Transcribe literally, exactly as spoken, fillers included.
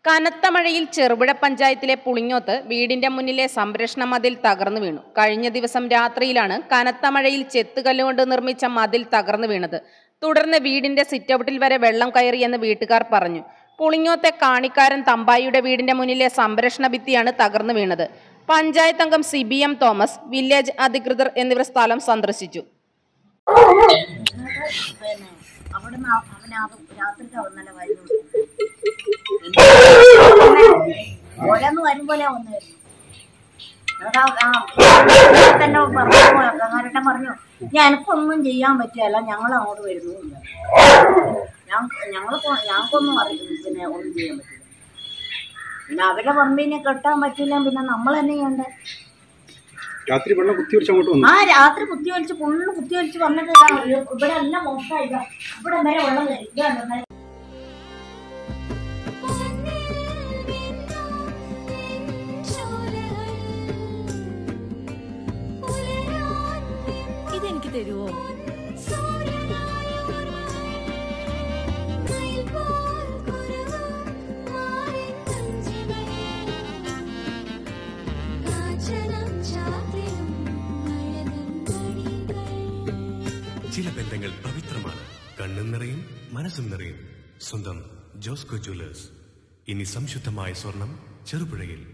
കനത്ത മഴയിൽ ചെറുപുഴ പഞ്ചായത്തിലെ പുളിങ്ങോത്ത് വീടിന്റെ മുന്നിലെ സംരക്ഷണ മതിൽ തകർന്നു വീണു. കഴിഞ്ഞ ദിവസം രാത്രിയിലാണ് കനത്ത മഴയിൽ ചെത്തുകല്ലുകൊണ്ട് നിർമ്മിച്ച മതിൽ തകർന്നു വീണത്. തുടർന്ന് വീടിന്റെ സിറ്റൗട്ടിൽ വരെ വെള്ളം കയറിയെന്ന് വീട്ടുകാർ പറഞ്ഞു. പുളിങ്ങോത്തെ കാണിക്കാരൻ തമ്പായിയുടെ വീടിന്റെ മുന്നിലെ സംരക്ഷണ ഭിത്തിയാണ് തകർന്നു വീണത്. പഞ്ചായത്ത് അംഗം C B M Thomas, village അധികൃതർ എന്നിവർ സ്ഥലം സന്ദർശിച്ചു. ഓരോന്ന് വരുമ്പോലെ വന്നായിരുന്നു. ഗംഗാരട്ടൻ പറഞ്ഞു, ഞങ്ങൾക്കൊന്നും ചെയ്യാൻ പറ്റിയല്ല, ഞങ്ങൾ അങ്ങോട്ട് വരുന്നുമില്ല, ഞങ്ങൾക്ക് ഞങ്ങൾക്കൊന്നും അറിയില്ല, പിന്നെ ഒന്നും ചെയ്യാൻ പറ്റില്ല. പിന്നെ അവരുടെ പറമ്പിനെ കെട്ടാൻ പറ്റില്ല, പിന്നെ നമ്മൾ തന്നെ ചെയ്യണ്ടേ. രാത്രി വെള്ളം കുത്തിവലിച്ച് അങ്ങോട്ട് വന്നു. ആ രാത്രി കുത്തിവലിച്ച് ഫുള്ള് കുത്തിവലിച്ച് വന്നിട്ട് ഇവിടെ എല്ലാം മോശമായില്ല, ഇവിടെ വരെ വെള്ളം കയറി. ഇതെനിക്ക് തരുവോ? ചില ബന്ധങ്ങൾ പവിത്രമാണ്. കണ്ണും നിറയും മനസ്സും നിറയും. സ്വന്തം ജോസ്കോ ജ്വല്ലേഴ്സ്. ഇനി സംശുദ്ധമായ സ്വർണം ചെറുപുഴയിൽ.